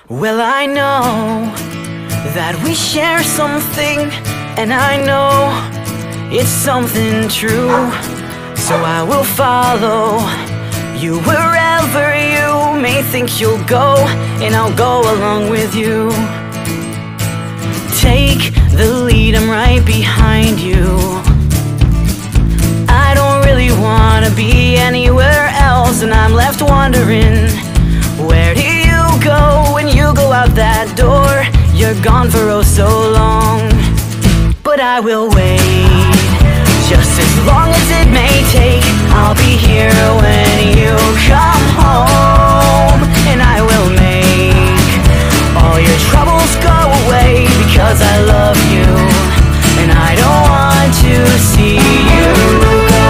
Well, I know that we share something, and I know it's something true. So I will follow you wherever you may think you'll go, and I'll go along with you. Take the lead, I'm right behind you. I don't really wanna be anywhere else, and I'm left wondering, where do you go when you go out that door? You're gone for oh so long. But I will wait, just as long as it may take. I'll be here when you come home, and I will make all your troubles go away, because I love you, and I don't want to see you go.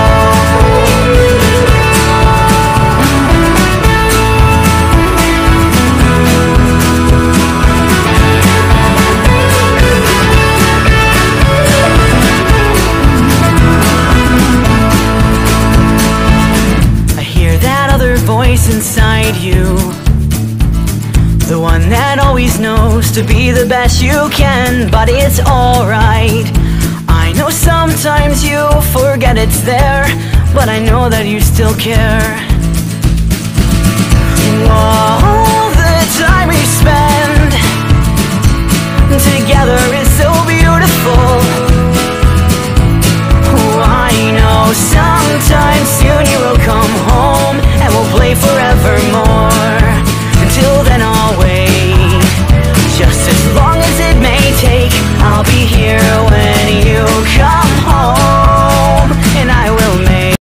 Voice inside you, the one that always knows to be the best you can. But it's alright, I know sometimes you forget it's there, but I know that you still care.